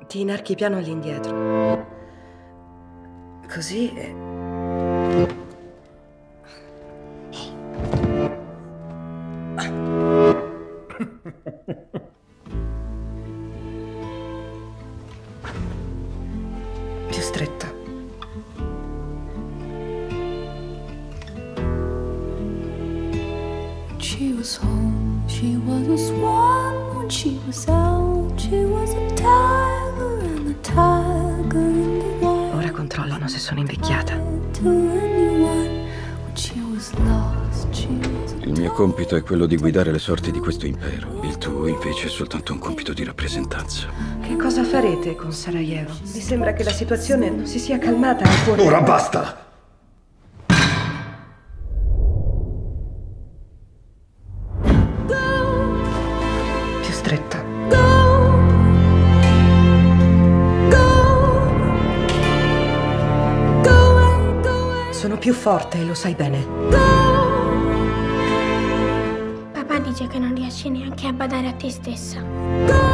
Ti inarchi piano all'indietro. Così e... più stretta. She was home, she was a swan. When she was out, she was a tiger, and the tiger in the wild. Ora controllano se sono invecchiata. To anyone, when she was lost, she was a Il mio compito è quello di guidare le sorti di questo impero. Il tuo invece è soltanto un compito di rappresentanza. Che cosa farete con Sarajevo? Mi sembra che la situazione non si sia calmata ancora. Ora basta! Più stretta. Sono più forte, lo sai bene. Papà dice che non riesci neanche a badare a te stessa.